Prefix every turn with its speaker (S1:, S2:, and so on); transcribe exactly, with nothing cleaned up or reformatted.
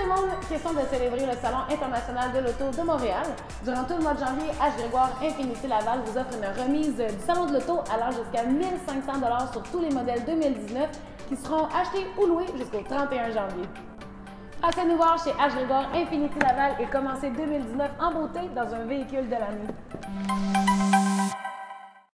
S1: monde, question de célébrer le Salon international de l'auto de Montréal. Durant tout le mois de janvier, H. Grégoire Infiniti Laval vous offre une remise du Salon de l'auto allant jusqu'à mille cinq cents dollars sur tous les modèles deux mille dix-neuf qui seront achetés ou loués jusqu'au trente et un janvier. Passez nous voir chez H. Grégoire Infiniti Laval et commencez deux mille dix-neuf en beauté dans un véhicule de l'année.